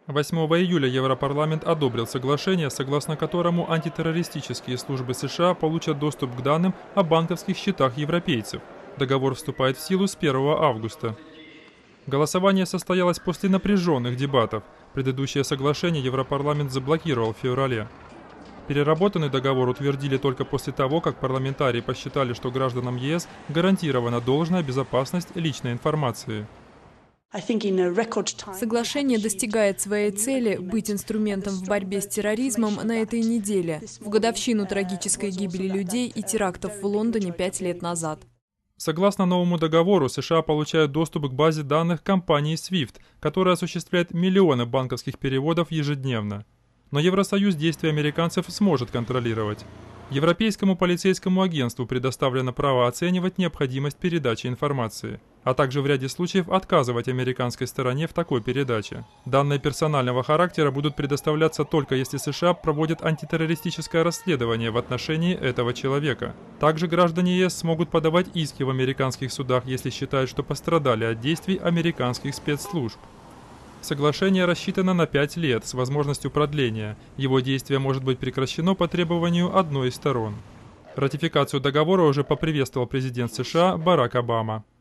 8 июля Европарламент одобрил соглашение, согласно которому антитеррористические службы США получат доступ к данным о банковских счетах европейцев. Договор вступает в силу с 1 августа. Голосование состоялось после напряженных дебатов. Предыдущее соглашение Европарламент заблокировал в феврале. Переработанный договор утвердили только после того, как парламентарии посчитали, что гражданам ЕС гарантирована должная безопасность личной информации. Соглашение достигает своей цели быть инструментом в борьбе с терроризмом на этой неделе, в годовщину трагической гибели людей и терактов в Лондоне 5 лет назад. Согласно новому договору, США получают доступ к базе данных компании SWIFT, которая осуществляет миллионы банковских переводов ежедневно. Но Евросоюз действия американцев сможет контролировать. Европейскому полицейскому агентству предоставлено право оценивать необходимость передачи информации, а также в ряде случаев отказывать американской стороне в такой передаче. Данные персонального характера будут предоставляться только если США проводят антитеррористическое расследование в отношении этого человека. Также граждане ЕС смогут подавать иски в американских судах, если считают, что пострадали от действий американских спецслужб. Соглашение рассчитано на 5 лет с возможностью продления. Его действие может быть прекращено по требованию одной из сторон. Ратификацию договора уже поприветствовал президент США Барак Обама.